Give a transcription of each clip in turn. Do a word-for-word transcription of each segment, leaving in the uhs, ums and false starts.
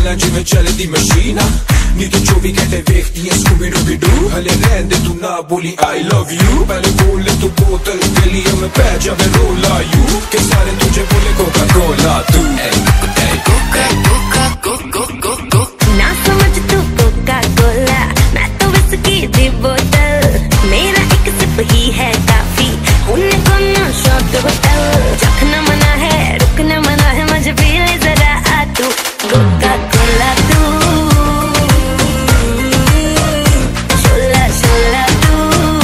गल्लां जिवें चलदी मशीना नी तू चौबी घंटे वेखदी है स्कूबी डूबी डू हले रहंदे तू ना बोली आई लव यू पहले बोल तू बोतल गली में पै जावे रोला यू के सारे तुझे बोले कोका कोला तू कोका कोका कोको कोको ना समझ तू कोका कोला मैं तो विस्की दी बोतल मेरा एक सिप ही है काफी उन्हें कोना शॉट बोतल चखना मना है रुकना मना है मुझे पी ले जरा आ तू कोका कोला तू शोला शोला तू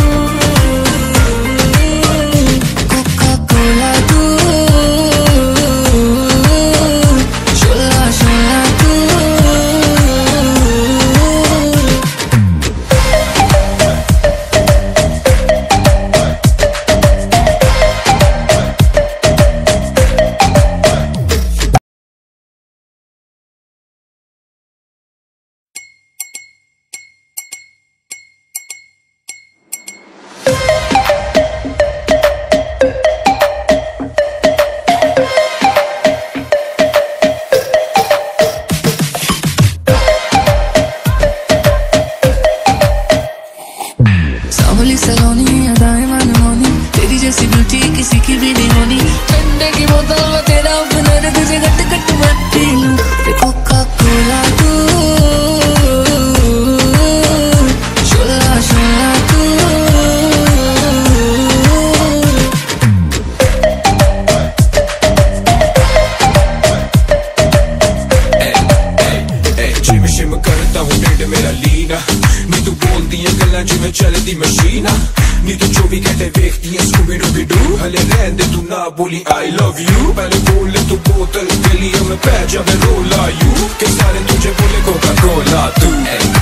कोका कोला तू शोला शोला तू सलोनी अदाएं मनमोनी तेरी जैसी ब्यूटी किसी की भी नहीं होनी ठंडे की बोतल में तेरा अपना तुझे गट गट मत पी लूं कोका कोला तू शोला शोला तू जिम शिम करता हूँ ढिड मेरा लीना नी तू बोलदी है गल्लां जिवें चलदी मशीना नी तू चौबी घंटे वेखदी है स्कूबी डूबी डू हले रहंदे तू ना बोली आई लव यू पहले बोल तू बोतल गली में पै जावे रोला यू के सारे तुझे बोले कोका कोला तू